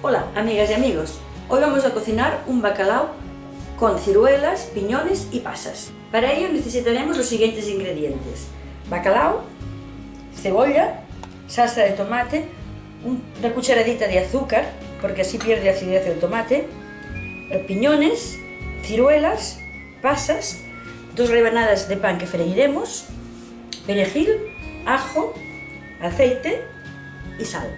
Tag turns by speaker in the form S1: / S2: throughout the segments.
S1: Hola, amigas y amigos. Hoy vamos a cocinar un bacalao con ciruelas, piñones y pasas. Para ello necesitaremos los siguientes ingredientes: bacalao, cebolla, salsa de tomate, una cucharadita de azúcar, porque así pierde acidez el tomate, piñones, ciruelas, pasas, 2 rebanadas de pan que freiremos, perejil, ajo, aceite y sal.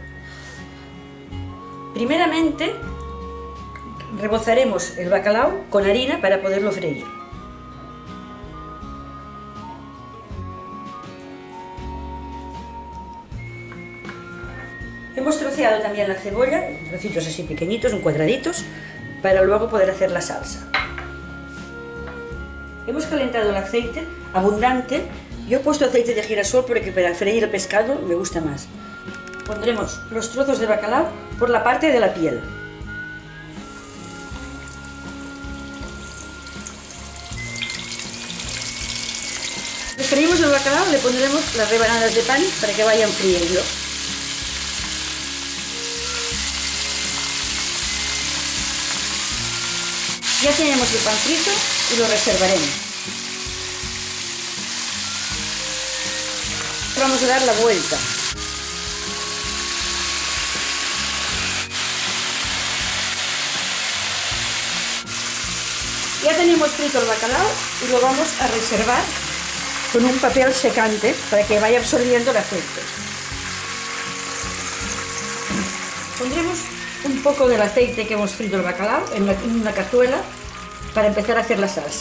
S1: Primeramente rebozaremos el bacalao con harina para poderlo freír. Hemos troceado también la cebolla, en trocitos así pequeñitos, en cuadraditos, para luego poder hacer la salsa. Hemos calentado el aceite abundante. Yo he puesto aceite de girasol porque para freír el pescado me gusta más. Pondremos los trozos de bacalao por la parte de la piel. Freímos el bacalao, le pondremos las rebanadas de pan para que vayan friendo. Ya tenemos el pan frito y lo reservaremos. Vamos a dar la vuelta. Ya tenemos frito el bacalao y lo vamos a reservar con un papel secante para que vaya absorbiendo el aceite. Pondremos un poco del aceite que hemos frito el bacalao en una cazuela para empezar a hacer la salsa.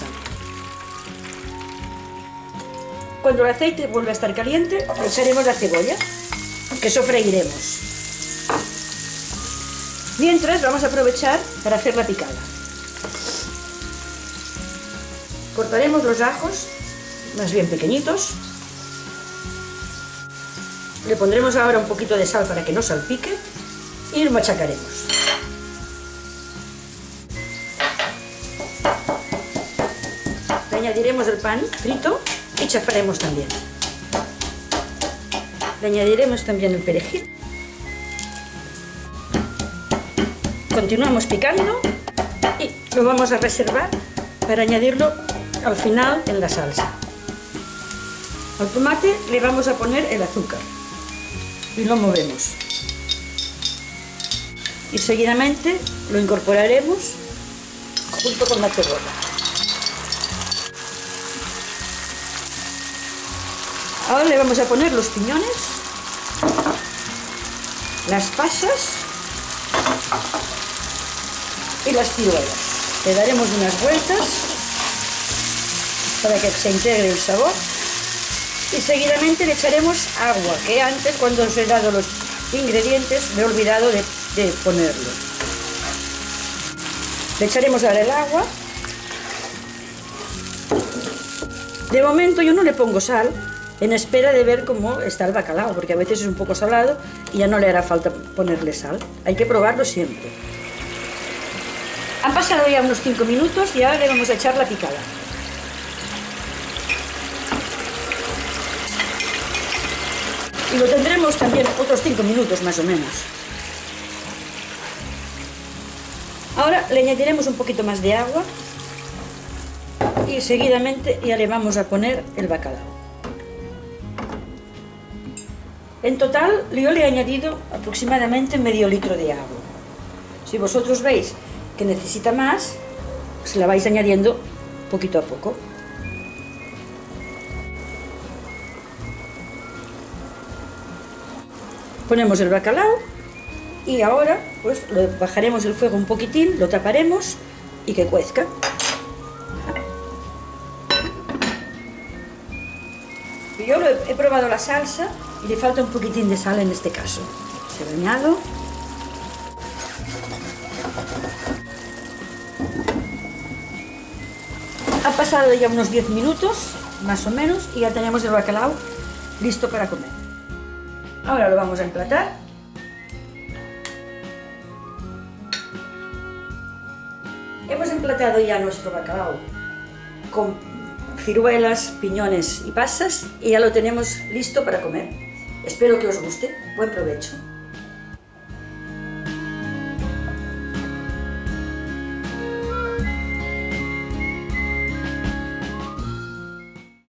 S1: Cuando el aceite vuelva a estar caliente, echaremos la cebolla, que sofreiremos. Mientras vamos a aprovechar para hacer la picada. Cortaremos los ajos, más bien pequeñitos. Le pondremos ahora un poquito de sal para que no salpique y lo machacaremos. Le añadiremos el pan frito y chafaremos también. Le añadiremos también el perejil. Continuamos picando y lo vamos a reservar para añadirlo al final en la salsa. Al tomate le vamos a poner el azúcar y lo movemos. Y seguidamente lo incorporaremos junto con la cebolla. Ahora le vamos a poner los piñones, las pasas y las ciruelas. Le daremos unas vueltas para que se integre el sabor y seguidamente le echaremos agua, que antes, cuando os he dado los ingredientes, me he olvidado de ponerlo. Le echaremos ahora el agua. De momento yo no le pongo sal, en espera de ver cómo está el bacalao, porque a veces es un poco salado y ya no le hará falta ponerle sal. Hay que probarlo siempre. Han pasado ya unos 5 minutos y ahora le vamos a echar la picada. Y lo tendremos también otros 5 minutos más o menos. Ahora le añadiremos un poquito más de agua y seguidamente ya le vamos a poner el bacalao. En total yo le he añadido aproximadamente medio litro de agua. Si vosotros veis que necesita más, se la vais añadiendo poquito a poco. Ponemos el bacalao y ahora pues le bajaremos el fuego un poquitín, lo taparemos y que cuezca. Yo he probado la salsa y le falta un poquitín de sal en este caso. Se lo añado. Ha pasado ya unos 10 minutos, más o menos, y ya tenemos el bacalao listo para comer. Ahora lo vamos a emplatar. Hemos emplatado ya nuestro bacalao con ciruelas, piñones y pasas y ya lo tenemos listo para comer. Espero que os guste. Buen provecho.